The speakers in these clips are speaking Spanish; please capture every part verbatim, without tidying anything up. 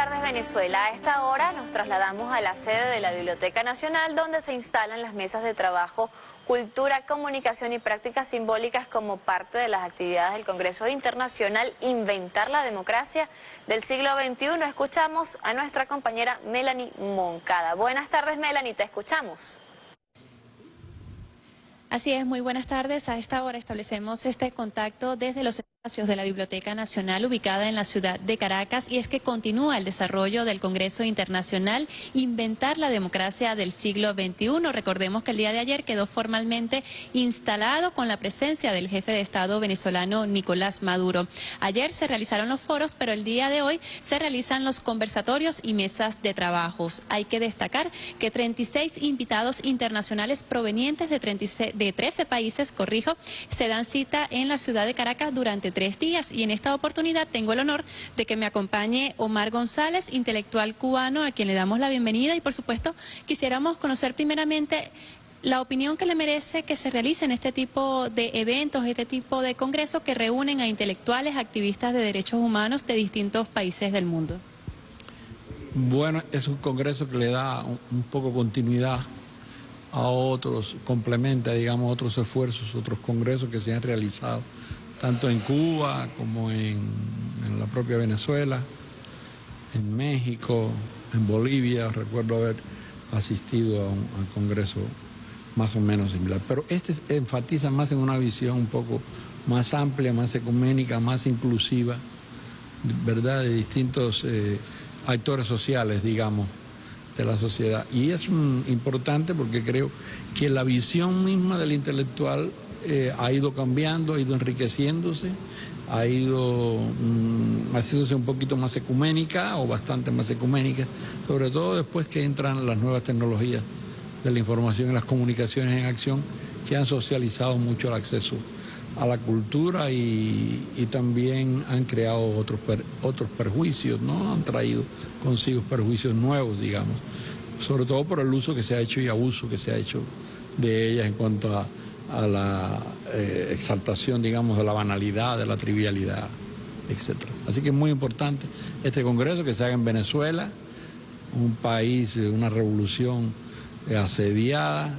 tardes, Venezuela. A esta hora nos trasladamos a la sede de la Biblioteca Nacional, donde se instalan las mesas de trabajo Cultura, Comunicación y Prácticas Simbólicas como parte de las actividades del Congreso Internacional Inventar la Democracia del siglo veintiuno. Escuchamos a nuestra compañera Melanie Moncada. Buenas tardes, Melanie, te escuchamos. Así es, muy buenas tardes. A esta hora establecemos este contacto desde los espacios de la Biblioteca Nacional ubicada en la ciudad de Caracas, y es que continúa el desarrollo del Congreso Internacional Inventar la Democracia del siglo veintiuno. Recordemos que el día de ayer quedó formalmente instalado con la presencia del jefe de Estado venezolano Nicolás Maduro. Ayer se realizaron los foros, pero el día de hoy se realizan los conversatorios y mesas de trabajos. Hay que destacar que treinta y seis invitados internacionales provenientes de, treinta y seis, de trece países, corrijo, se dan cita en la ciudad de Caracas durante tres días, y en esta oportunidad tengo el honor de que me acompañe Omar González, intelectual cubano, a quien le damos la bienvenida, y por supuesto quisiéramos conocer primeramente la opinión que le merece que se realicen este tipo de eventos, este tipo de congresos que reúnen a intelectuales, activistas de derechos humanos de distintos países del mundo. Bueno, es un congreso que le da un, un poco continuidad a otros, complementa, digamos, otros esfuerzos, otros congresos que se han realizado, tanto en Cuba como en, en la propia Venezuela, en México, en Bolivia. Recuerdo haber asistido a un, a un congreso más o menos similar. Pero este enfatiza más en una visión un poco más amplia, más ecuménica, más inclusiva, ¿verdad?, de distintos eh, actores sociales, digamos, de la sociedad. Y es un, importante porque creo que la visión misma del intelectual eh, ha ido cambiando, ha ido enriqueciéndose, ha ido mm, haciéndose un poquito más ecuménica o bastante más ecuménica, sobre todo después que entran las nuevas tecnologías de la información y las comunicaciones en acción, que han socializado mucho el acceso a la cultura y, y también han creado otros, per, otros perjuicios, ¿no? Han traído consigo perjuicios nuevos, digamos, sobre todo por el uso que se ha hecho y abuso que se ha hecho de ellas en cuanto a, a la eh, exaltación, digamos, de la banalidad, de la trivialidad, etcétera. Así que es muy importante este congreso que se haga en Venezuela, un país, una revolución asediada,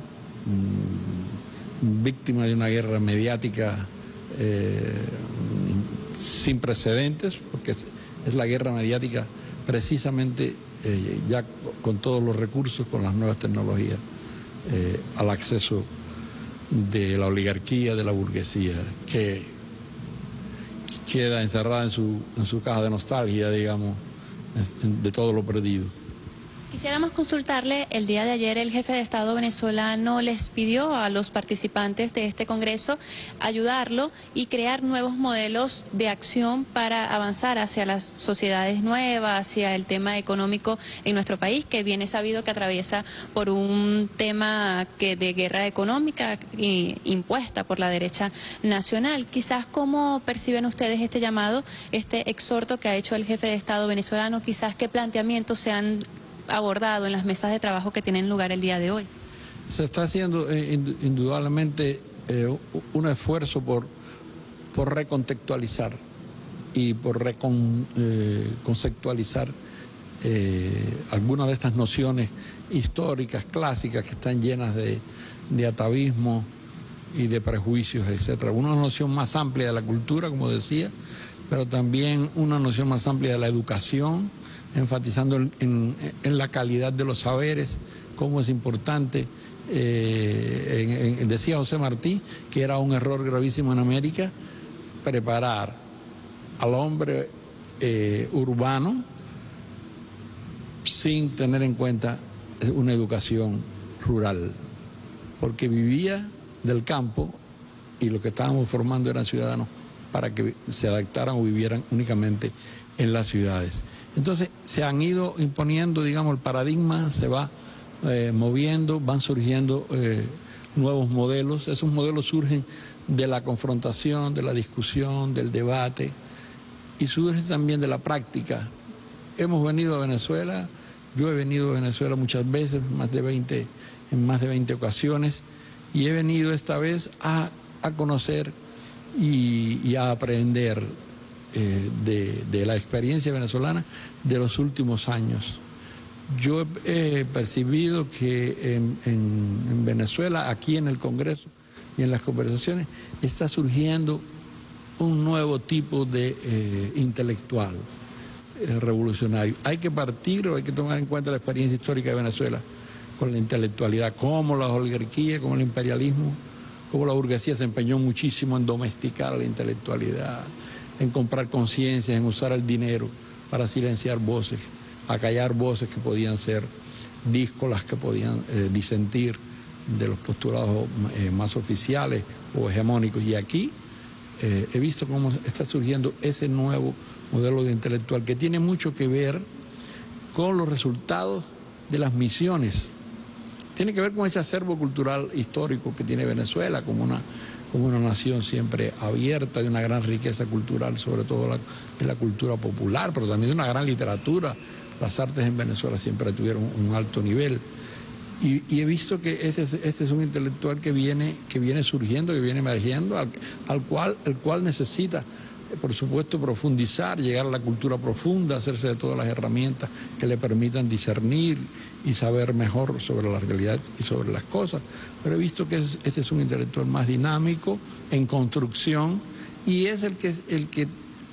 víctima de una guerra mediática eh, sin precedentes, porque es, es la guerra mediática precisamente eh, ya con todos los recursos, con las nuevas tecnologías, eh, al acceso de la oligarquía, de la burguesía, que queda encerrada en su, en su caja de nostalgia, digamos, de todo lo perdido. Quisiéramos consultarle, el día de ayer el jefe de Estado venezolano les pidió a los participantes de este congreso ayudarlo y crear nuevos modelos de acción para avanzar hacia las sociedades nuevas, hacia el tema económico en nuestro país, que bien es sabido que atraviesa por un tema que de guerra económica y, impuesta por la derecha nacional. Quizás, ¿cómo perciben ustedes este llamado, este exhorto que ha hecho el jefe de Estado venezolano? Quizás, ¿qué planteamientos se han abordado en las mesas de trabajo que tienen lugar el día de hoy? Se está haciendo eh, indudablemente eh, un esfuerzo por, por recontextualizar y por reconceptualizar eh, eh, algunas de estas nociones históricas, clásicas, que están llenas de, de atavismo y de prejuicios, etcétera. Una noción más amplia de la cultura, como decía, pero también una noción más amplia de la educación, enfatizando en, en, en la calidad de los saberes, cómo es importante. Eh, en, en, decía José Martí que era un error gravísimo en América preparar al hombre eh, urbano sin tener en cuenta una educación rural, porque vivía del campo y lo que estábamos formando eran ciudadanos para que se adaptaran o vivieran únicamente en las ciudades. Entonces se han ido imponiendo, digamos, el paradigma se va eh, moviendo, van surgiendo eh, nuevos modelos. Esos modelos surgen de la confrontación, de la discusión, del debate, y surgen también de la práctica. Hemos venido a Venezuela, yo he venido a Venezuela muchas veces, más de veinte, en más de veinte ocasiones, y he venido esta vez a, a conocer y, y a aprender eh, de, de la experiencia venezolana de los últimos años. Yo he percibido que en, en, en Venezuela, aquí en el Congreso y en las conversaciones, está surgiendo un nuevo tipo de eh, intelectual eh, revolucionario. Hay que partir o hay que tomar en cuenta la experiencia histórica de Venezuela con la intelectualidad, cómo la oligarquía, cómo el imperialismo, cómo la burguesía se empeñó muchísimo en domesticar la intelectualidad, en comprar conciencias, en usar el dinero para silenciar voces, acallar voces que podían ser díscolas, que podían eh, disentir de los postulados eh, más oficiales o hegemónicos. Y aquí eh, he visto cómo está surgiendo ese nuevo modelo de intelectual que tiene mucho que ver con los resultados de las misiones. Tiene que ver con ese acervo cultural histórico que tiene Venezuela como una, como una nación siempre abierta, de una gran riqueza cultural, sobre todo la, de la cultura popular, pero también de una gran literatura. Las artes en Venezuela siempre tuvieron un alto nivel. Y, y he visto que este, este es un intelectual que viene, que viene surgiendo, que viene emergiendo, al, al cual, el cual necesita, por supuesto, profundizar, llegar a la cultura profunda, hacerse de todas las herramientas que le permitan discernir y saber mejor sobre la realidad y sobre las cosas. Pero he visto que es, este es un intelectual más dinámico, en construcción, y es el que, el que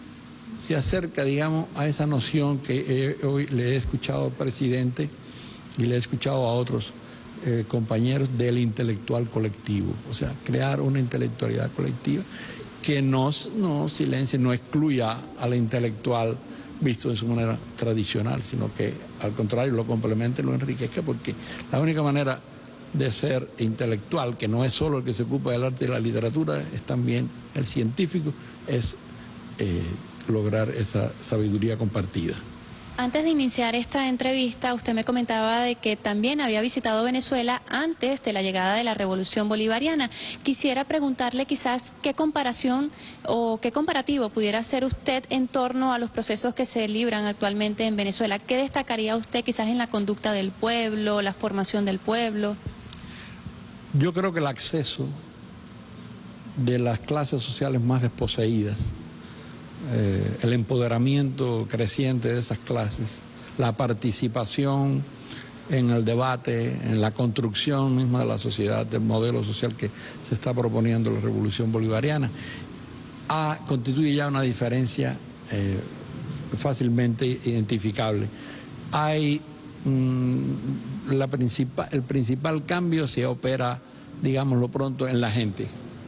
se acerca, digamos, a esa noción que eh, hoy le he escuchado al presidente y le he escuchado a otros eh, compañeros del intelectual colectivo. O sea, crear una intelectualidad colectiva que no, no silencie, no excluya al intelectual visto en su manera tradicional, sino que al contrario lo complemente, lo enriquezca, porque la única manera de ser intelectual, que no es solo el que se ocupa del arte y la literatura, es también el científico, es eh, lograr esa sabiduría compartida. Antes de iniciar esta entrevista, usted me comentaba de que también había visitado Venezuela antes de la llegada de la Revolución Bolivariana. Quisiera preguntarle quizás qué comparación o qué comparativo pudiera hacer usted en torno a los procesos que se libran actualmente en Venezuela. ¿Qué destacaría usted quizás en la conducta del pueblo, la formación del pueblo? Yo creo que el acceso de las clases sociales más desposeídas, Eh, el empoderamiento creciente de esas clases, la participación en el debate, en la construcción misma de la sociedad, del modelo social que se está proponiendo la Revolución Bolivariana, ha, constituye ya una diferencia eh, fácilmente identificable. Hay mmm, la principal, el principal cambio se opera, digámoslo pronto, en la gente.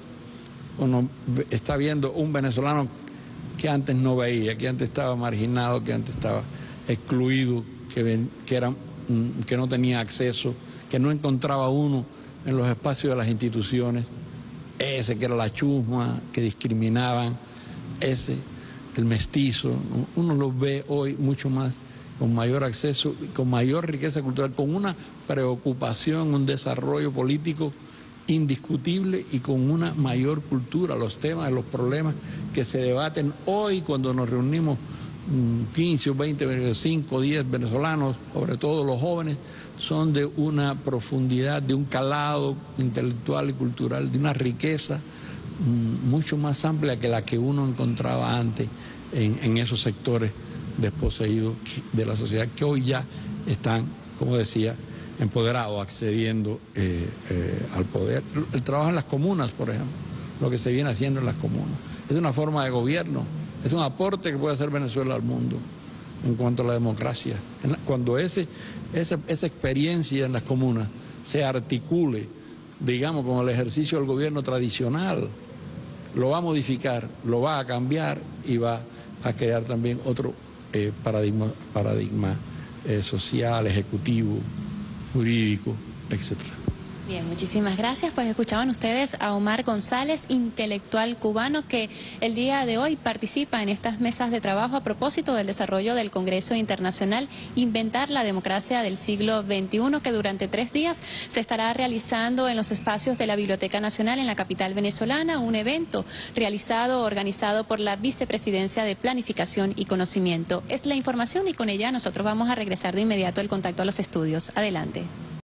Uno está viendo un venezolano que antes no veía, que antes estaba marginado, que antes estaba excluido, que, ven, que, era, que no tenía acceso, que no encontraba uno en los espacios de las instituciones, ese que era la chusma, que discriminaban, ese, el mestizo, ¿no? Uno los ve hoy mucho más, con mayor acceso, con mayor riqueza cultural, con una preocupación, un desarrollo político indiscutible y con una mayor cultura. Los temas, los problemas que se debaten hoy cuando nos reunimos quince o veinte, cinco o diez venezolanos, sobre todo los jóvenes, son de una profundidad, de un calado intelectual y cultural, de una riqueza mucho más amplia que la que uno encontraba antes en, en esos sectores desposeídos de la sociedad que hoy ya están, como decía, empoderado, accediendo eh, eh, al poder. El trabajo en las comunas, por ejemplo, lo que se viene haciendo en las comunas. Es una forma de gobierno, es un aporte que puede hacer Venezuela al mundo en cuanto a la democracia. Cuando ese, esa, esa experiencia en las comunas se articule, digamos, con el ejercicio del gobierno tradicional, lo va a modificar, lo va a cambiar y va a crear también otro eh, paradigma, paradigma eh, social, ejecutivo, jurídico, etcétera. Bien, muchísimas gracias. Pues escuchaban ustedes a Omar González, intelectual cubano, que el día de hoy participa en estas mesas de trabajo a propósito del desarrollo del Congreso Internacional Inventar la Democracia del Siglo veintiuno, que durante tres días se estará realizando en los espacios de la Biblioteca Nacional en la capital venezolana, un evento realizado, organizado por la Vicepresidencia de Planificación y Conocimiento. Es la información y con ella nosotros vamos a regresar de inmediato el contacto a los estudios. Adelante.